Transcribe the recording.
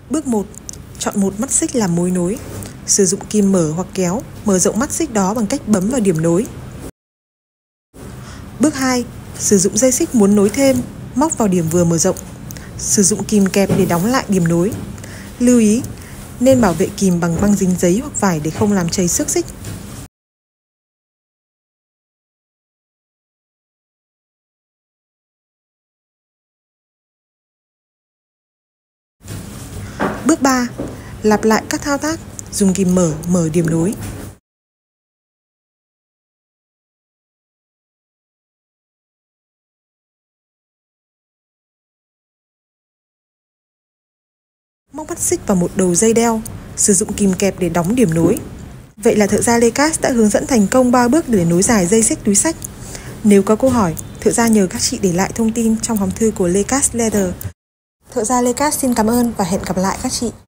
Bước 1. Chọn một mắt xích làm mối nối. Sử dụng kìm mở hoặc kéo, mở rộng mắt xích đó bằng cách bấm vào điểm nối. Bước 2. Sử dụng dây xích muốn nối thêm, móc vào điểm vừa mở rộng. Sử dụng kìm kẹp để đóng lại điểm nối. Lưu ý, nên bảo vệ kìm bằng băng dính giấy hoặc vải để không làm chảy xước xích. Bước 3. Lặp lại các thao tác, dùng kìm mở điểm nối. Móc mắt xích vào một đầu dây đeo, sử dụng kìm kẹp để đóng điểm nối. Vậy là thợ gia Lecas đã hướng dẫn thành công 3 bước để nối dài dây xích túi xách. Nếu có câu hỏi, thợ gia nhờ các chị để lại thông tin trong hòm thư của Lecas Leather. Thợ gia Lecas xin cảm ơn và hẹn gặp lại các chị.